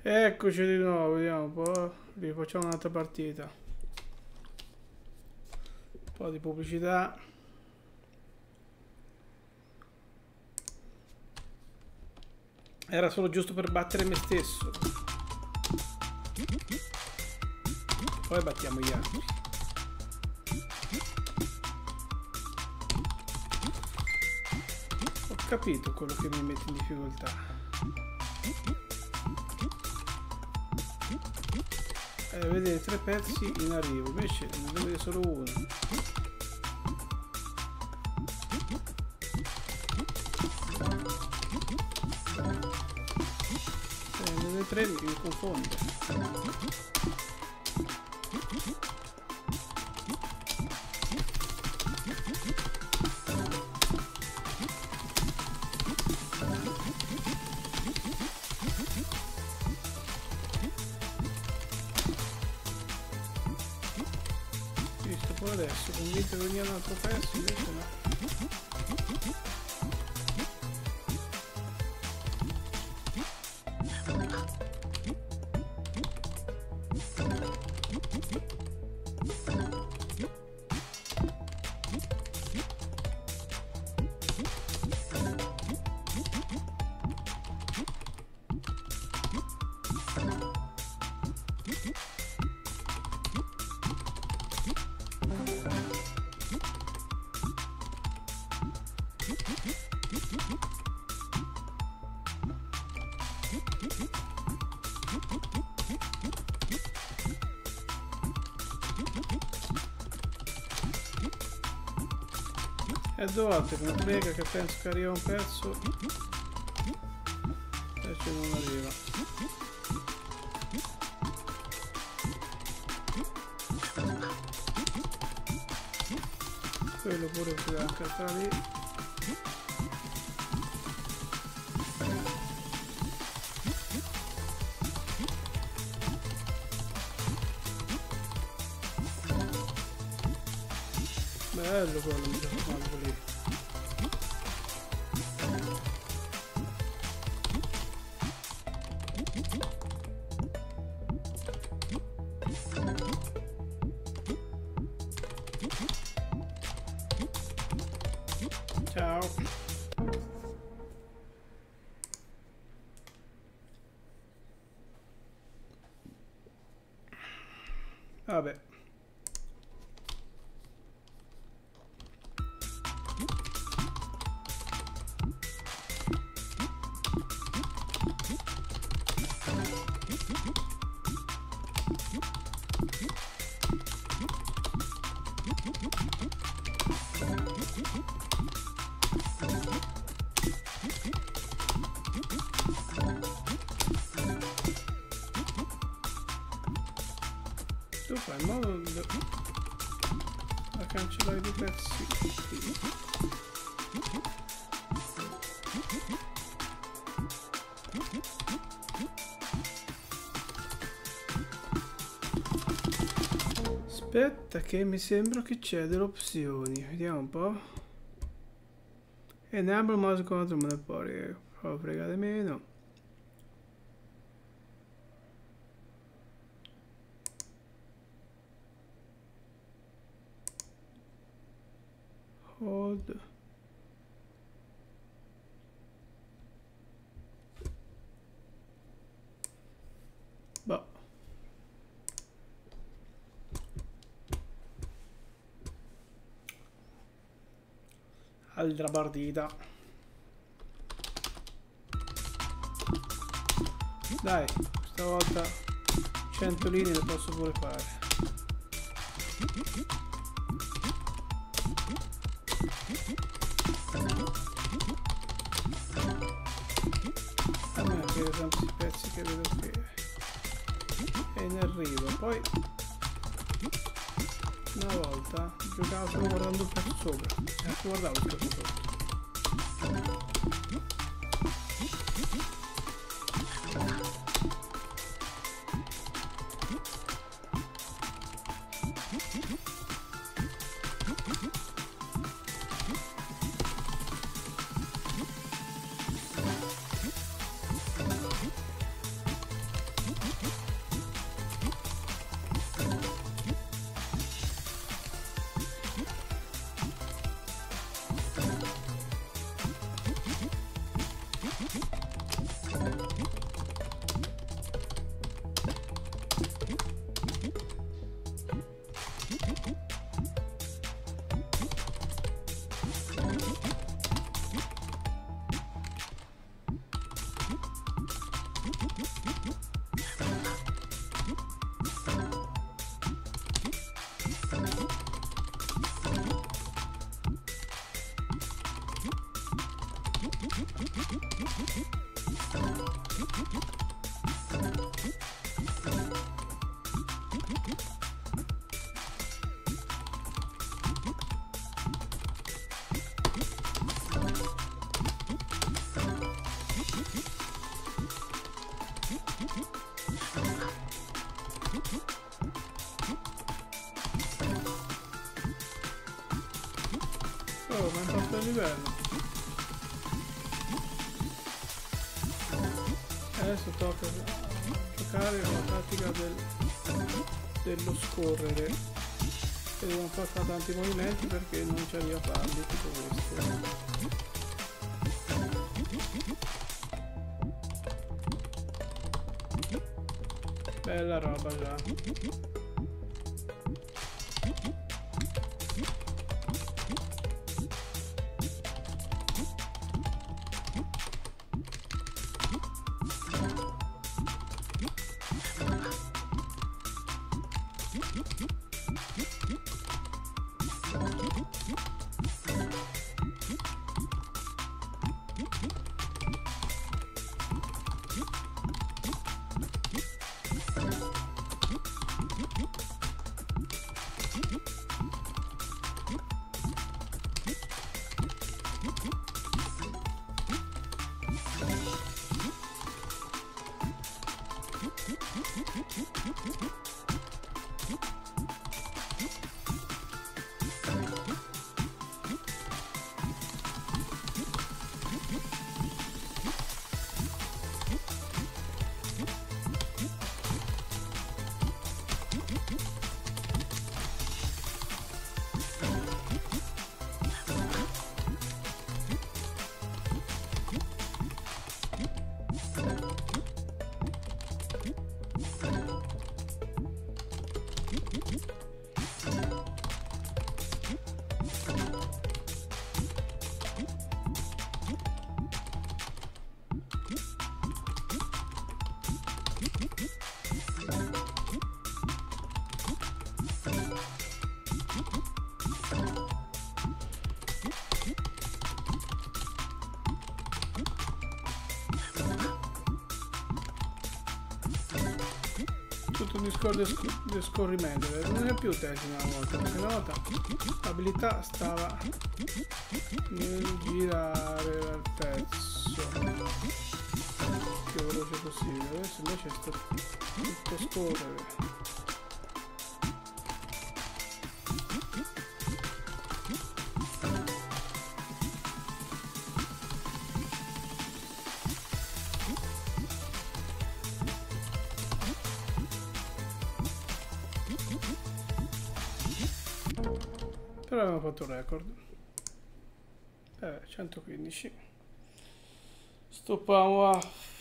Eccoci di nuovo, vediamo un po'. Rifacciamo un'altra partita. Un po' di pubblicità. Era solo giusto per battere me stesso. Poi battiamo gli altri. Ho capito quello che mi mette in difficoltà. Vedete 3 pezzi in arrivo, invece ne devo vedere solo uno. Nelle 3 mi confondo. Adesso convinto che veniva un altro pezzo, invece no. È 2 volte che mi frega, che penso che arriva un pezzo, invece non arriva. Quello pure qui anche sta lì. Bello quello, mi sono fatto lì. Ciao. Vabbè. Tu fai in modo da cancellare dei pezzi. Aspetta che mi sembra che c'è delle opzioni. Vediamo un po'. Enable mouse control monopoli. Però fregate meno. Hold. Boh. Altra partita. Dai, stavolta 100 linee le posso pure fare. A me vedo tanti pezzi che vedo qui e ne arrivo. Poi una volta giocavo solo guardando il pezzo sopra, ecco, guardavo il pezzo sopra. Oh, ma è fatto il livello. Adesso tocca giocare con la tattica dello scorrere. E devono fare tanti movimenti perché non ci arriva a farli tutto questo. Bella roba già. Tutto un discorso di scorrimento, non è più tecnica una volta, perché una volta l'abilità stava nel girare al pezzo più veloce possibile, adesso invece sta tutto scorrere. Però abbiamo fatto un record. 115. Stoppiamo a